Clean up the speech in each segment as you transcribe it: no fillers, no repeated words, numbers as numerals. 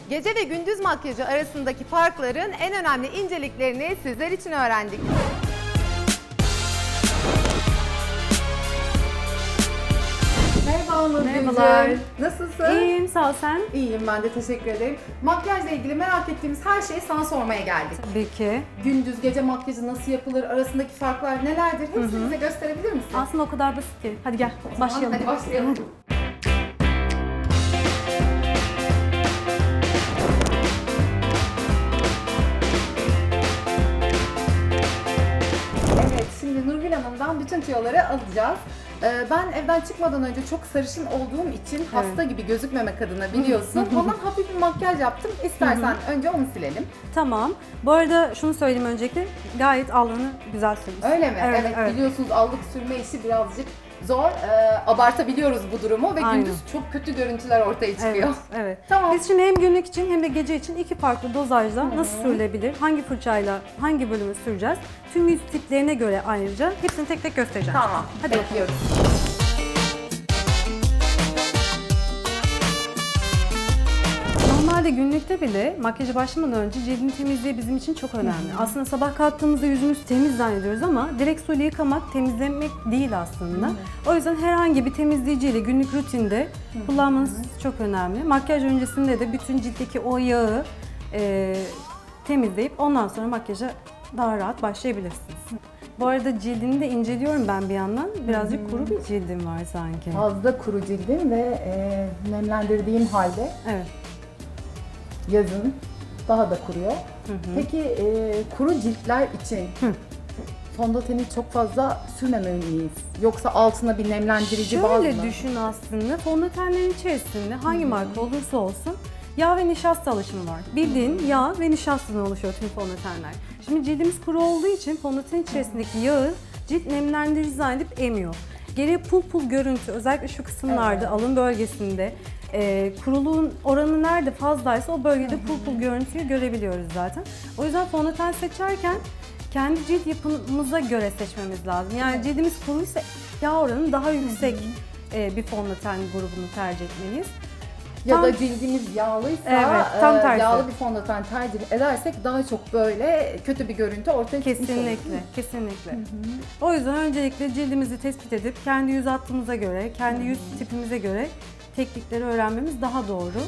Gece ve gündüz makyajı arasındaki farkların en önemli inceliklerini sizler için öğrendik. Merhaba Nurgül'cüğüm. Merhabalar. Nasılsın? İyiyim, sağ ol sen. İyiyim, ben de teşekkür ederim. Makyajla ilgili merak ettiğimiz her şeyi sana sormaya geldik. Tabii ki. Gündüz gece makyajı nasıl yapılır, arasındaki farklar nelerdir? Hepsini bize gösterebilir misin? Aslında o kadar basit ki. Hadi gel, başlayalım. Hadi başlayalım. Evet, şimdi Nurgül Hanım'dan bütün tüyoları alacağız. Ben evden çıkmadan önce çok sarışın olduğum için hasta gibi gözükmemek adına biliyorsun. Ondan hafif bir makyaj yaptım. İstersen önce onu silelim. Tamam. Bu arada şunu söyleyeyim öncelikle, gayet alnını güzel sürmüşsün. Öyle mi? Evet, evet. Biliyorsunuz allık sürme işi birazcık zor. Abartabiliyoruz bu durumu ve Aynen. gündüz çok kötü görüntüler ortaya çıkıyor. Evet, evet. Tamam. Biz şimdi hem günlük için hem de gece için iki farklı dozajla nasıl sürülebilir, hangi fırçayla hangi bölümü süreceğiz, tüm yüz tiplerine göre ayrıca hepsini tek tek göstereceğim. Tamam. Hadi Bekliyoruz. Normalde günlükte bile makyaja başlamadan önce cildin temizliği bizim için çok önemli. Aslında sabah kalktığımızda yüzümüz temiz zannediyoruz ama direkt suyla yıkamak temizlemek değil aslında. O yüzden herhangi bir temizleyiciyle günlük rutinde kullanmanız çok önemli. Makyaj öncesinde de bütün ciltteki o yağı temizleyip ondan sonra makyaja daha rahat başlayabilirsiniz. Bu arada cildini de inceliyorum ben bir yandan. Birazcık kuru bir cildim var sanki. Fazla kuru cildim ve nemlendirdiğim halde Evet. yazın daha da kuruyor. Peki kuru ciltler için fondöteni çok fazla sürmemeliyiz. Yoksa altına bir nemlendirici baz mı? Şöyle düşün aslında, fondötenlerin içerisinde hangi marka olursa olsun yağ ve nişasta alışımı var. Bildiğin yağ ve nişastadan oluşuyor tüm fondötenler. Şimdi cildimiz kuru olduğu için fondöten içerisindeki yağı cilt nemlendirici zannedip emiyor. Geriye pul pul görüntü, özellikle şu kısımlarda, alın bölgesinde kuruluğun oranı nerede fazlaysa o bölgede pul pul görüntüyü görebiliyoruz zaten. O yüzden fondöten seçerken kendi cilt yapımıza göre seçmemiz lazım. Yani cildimiz kuruysa yağ oranı daha yüksek bir fondöten grubunu tercih etmeliyiz. Ya da cildimiz yağlıysa Evet, tam tersi. yağlı bir fondöten tercih edersek daha çok böyle kötü bir görüntü ortaya çıkmış olur. Kesinlikle, kesinlikle. O yüzden öncelikle cildimizi tespit edip kendi yüz hattımıza göre, kendi yüz tipimize göre teknikleri öğrenmemiz daha doğru.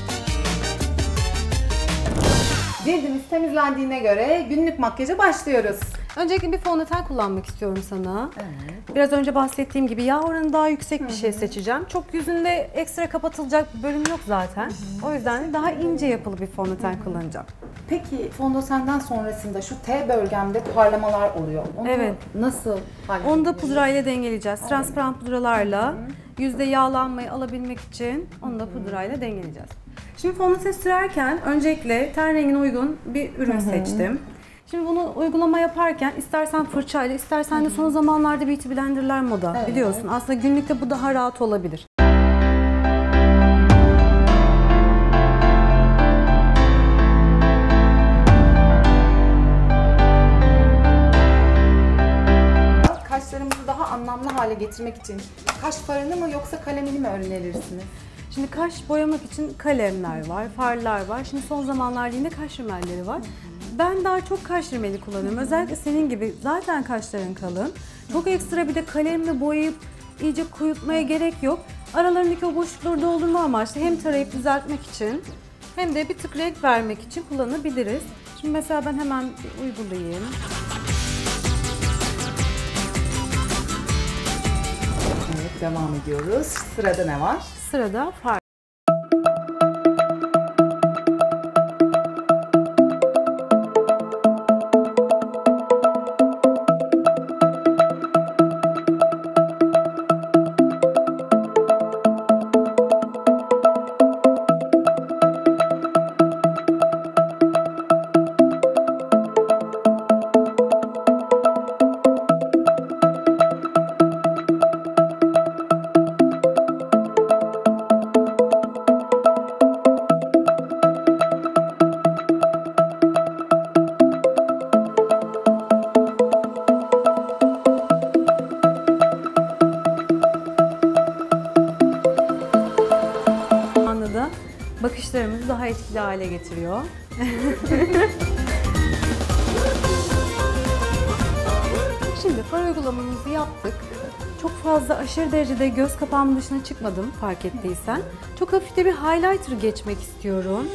Cildimiz temizlendiğine göre günlük makyaja başlıyoruz. Öncelikle bir fondöten kullanmak istiyorum sana. Biraz önce bahsettiğim gibi yağ oranı daha yüksek bir şey seçeceğim. Çok yüzünde ekstra kapatılacak bir bölüm yok zaten. O yüzden daha ince yapılı bir fondöten kullanacağım. Peki fondötenden sonrasında şu T bölgemde parlamalar oluyor. Onu Evet. nasıl halledeceğiz? Onu da pudrayla dengeleyeceğiz. Transparan pudralarla yüzde yağlanmayı alabilmek için onu da pudrayla dengeleyeceğiz. Şimdi fondöten sürerken öncelikle ten rengine uygun bir ürün seçtim. Şimdi bunu uygulama yaparken istersen fırçayla, istersen de son zamanlarda beauty blenderlar moda, biliyorsun. Aslında günlükte bu daha rahat olabilir. Kaşlarımızı daha anlamlı hale getirmek için kaş farını mı yoksa kalemini mi önerirsiniz? Şimdi kaş boyamak için kalemler var, farlar var. Şimdi son zamanlarda yine kaş rimelleri var. Ben daha çok kaş rimeli kullanıyorum. Özellikle senin gibi zaten kaşların kalın. Çok ekstra bir de kalemle boyayıp iyice koyutmaya gerek yok. Aralarındaki o boşlukları doldurma amaçlı hem tarayıp düzeltmek için hem de bir tık renk vermek için kullanabiliriz. Şimdi mesela ben hemen bir uygulayayım. Evet, devam ediyoruz. Sırada ne var? Sırada far. bakışlarımızı daha etkili hale getiriyor. Şimdi far uygulamamızı yaptık. Çok fazla aşırı derecede göz kapağımın dışına çıkmadım fark ettiysen. Çok hafif de bir highlighter geçmek istiyorum.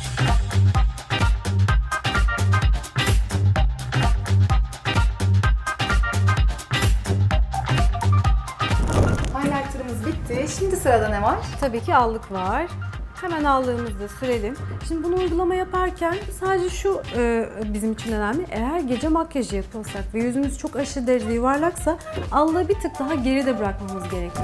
Highlighter'ımız bitti. Şimdi sırada ne var? Tabii ki allık var. Hemen allığımızı da sürelim. Şimdi bunu uygulama yaparken sadece şu bizim için önemli. Eğer gece makyajı yapıyorsak ve yüzümüz çok aşırı derecede yuvarlaksa allığı bir tık daha geride bırakmamız gerekiyor.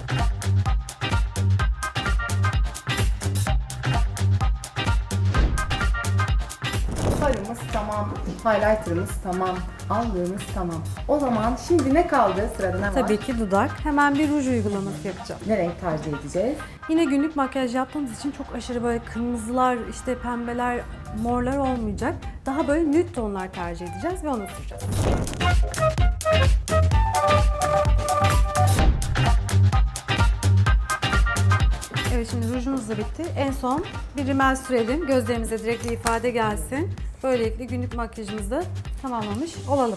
Farımız tamam, highlighter'ımız tamam, allığımız tamam. O zaman şimdi ne kaldı? Sırada ne var? Tabii ki dudak. Hemen bir ruj uygulaması yapacağım. Ne renk tercih edeceğiz? Yine günlük makyaj yaptığımız için çok aşırı böyle kırmızılar, işte pembeler, morlar olmayacak. Daha böyle nude tonlar tercih edeceğiz ve onu süreceğiz. Evet, şimdi rujumuz da bitti. En son bir rimel sürelim. Gözlerimize direkt bir ifade gelsin. Böylelikle günlük makyajımızı da tamamlamış olalım.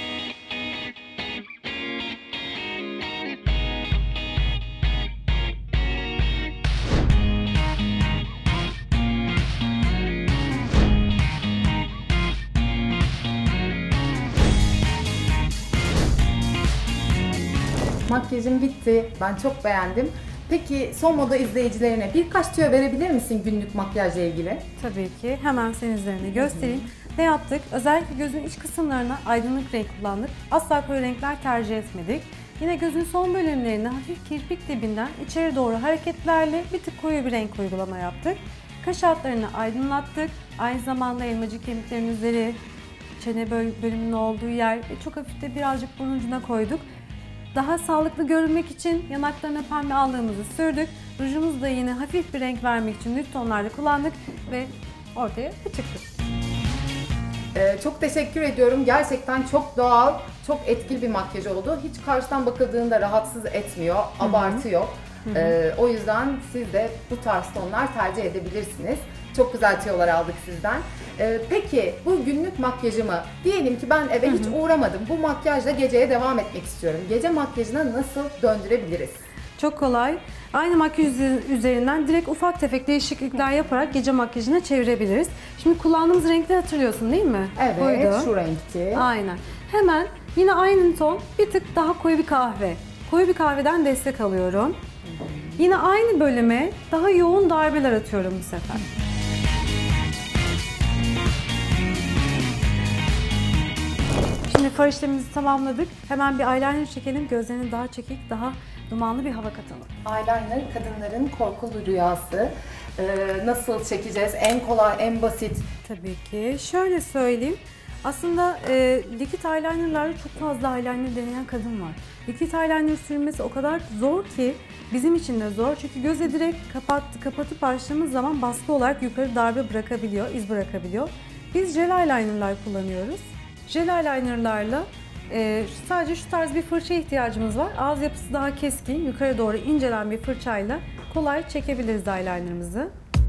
Makyajım bitti. Ben çok beğendim. Peki son moda izleyicilerine birkaç tüyo verebilir misin günlük makyajla ilgili? Tabii ki. Hemen senin üzerine göstereyim. Ne yaptık? Özellikle gözün iç kısımlarına aydınlık renk kullandık. Asla koyu renkler tercih etmedik. Yine gözün son bölümlerine hafif kirpik dibinden içeri doğru hareketlerle bir tık koyu bir renk uygulama yaptık. Kaş altlarını aydınlattık. Aynı zamanda elmacık kemiklerin üzeri, çene bölümünün olduğu yer ve çok hafif de birazcık burun ucuna koyduk. Daha sağlıklı görünmek için yanaklarına pembe allığımızı sürdük. Rujumuzu da yine hafif bir renk vermek için nude tonlarda kullandık ve ortaya çıktık. Çok teşekkür ediyorum. Gerçekten çok doğal, çok etkili bir makyaj oldu. Hiç karşıdan bakıldığında rahatsız etmiyor, abartı yok. O yüzden siz de bu tarz tonlar tercih edebilirsiniz. Çok güzel tüyolar aldık sizden. Peki bu günlük makyajımı diyelim ki ben eve hiç uğramadım. Bu makyajla geceye devam etmek istiyorum. Gece makyajına nasıl döndürebiliriz? Çok kolay. Aynı makyaj üzerinden direkt ufak tefek değişiklikler yaparak gece makyajına çevirebiliriz. Şimdi kullandığımız renkleri hatırlıyorsun değil mi? Evet, Buydu. şu renkti. Aynen. Hemen yine aynı ton, bir tık daha koyu bir kahve. Koyu bir kahveden destek alıyorum. Yine aynı bölüme daha yoğun darbeler atıyorum bu sefer. Şimdi far işlemimizi tamamladık. Hemen bir eyeliner çekelim. Gözlerine daha çekik, daha dumanlı bir hava katalım. Eyeliner kadınların korkulu rüyası. Nasıl çekeceğiz? En kolay, en basit. Tabii ki. Şöyle söyleyeyim. Aslında likit eyelinerlarla çok fazla eyeliner deneyen kadın var. Likit eyeliner sürmesi o kadar zor ki bizim için de zor. Çünkü göze direkt kapatıp açtığımız zaman baskı olarak yukarı darbe bırakabiliyor, iz bırakabiliyor. Biz jel eyelinerlar kullanıyoruz. Jel eyelinerlarla sadece şu tarz bir fırça ihtiyacımız var. Ağız yapısı daha keskin, yukarı doğru incelen bir fırçayla kolay çekebiliriz eyelinerımızı.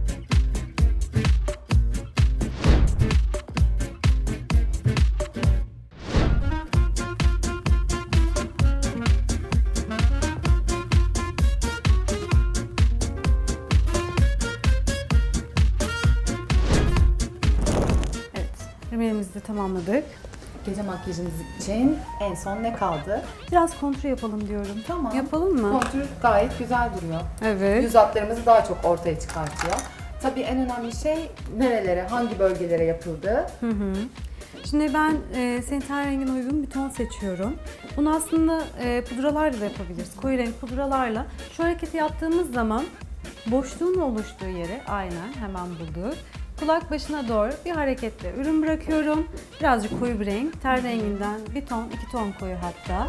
Rimelimizi de tamamladık. Gece makyajımız için en son ne kaldı? Biraz kontür yapalım diyorum. Tamam. Yapalım mı? Kontür gayet güzel duruyor. Evet. Yüz hatlarımızı daha çok ortaya çıkartıyor. Tabii en önemli şey nerelere, hangi bölgelere yapıldığı. Şimdi ben senin ten rengine uygun bir ton seçiyorum. Bunu aslında pudralarla da yapabiliriz. Koyu renk pudralarla. Şu hareketi yaptığımız zaman boşluğun oluştuğu yere aynen hemen bulduk. Kulak başına doğru bir hareketle ürün bırakıyorum. Birazcık koyu bir renk. Ten renginden bir ton, 2 ton koyu hatta.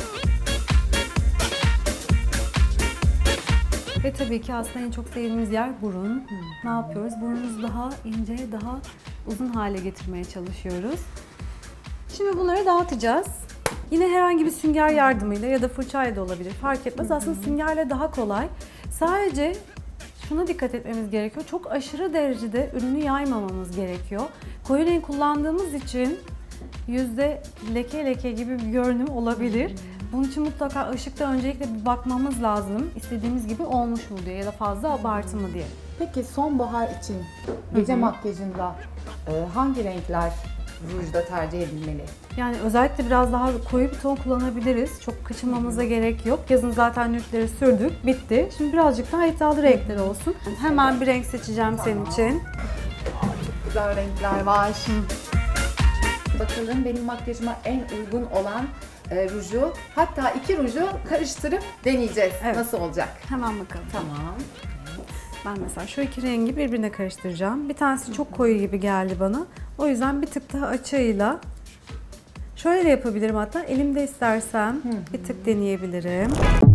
Ve tabii ki aslında en çok sevdiğimiz yer burun. Ne yapıyoruz? Burnumuzu daha ince, daha uzun hale getirmeye çalışıyoruz. Şimdi bunları dağıtacağız. Yine herhangi bir sünger yardımıyla ya da fırçayla da olabilir. Fark etmez. Aslında süngerle daha kolay. Sadece şuna dikkat etmemiz gerekiyor. Çok aşırı derecede ürünü yaymamamız gerekiyor. Koyu renk kullandığımız için yüzde leke gibi bir görünüm olabilir. Bunun için mutlaka ışıkta öncelikle bir bakmamız lazım. İstediğimiz gibi olmuş mu diye ya da fazla abartı mı diye. Peki sonbahar için gece makyajında hangi renkler rujda tercih edilmeli? Yani özellikle biraz daha koyu bir ton kullanabiliriz. Çok kaçınmamıza gerek yok. Yazın zaten nütleri sürdük, bitti. Şimdi birazcık daha iddialı renkler olsun. Hemen bir renk seçeceğim senin için. Güzel renkler var. Bakalım benim makyajıma en uygun olan ruju, hatta 2 ruju karıştırıp deneyeceğiz. Evet. Nasıl olacak? Hemen bakalım. Tamam. Ben mesela şu 2 rengi birbirine karıştıracağım. Bir tanesi çok koyu gibi geldi bana. O yüzden bir tık daha açığıyla şöyle de yapabilirim hatta. Elimde istersem bir tık deneyebilirim.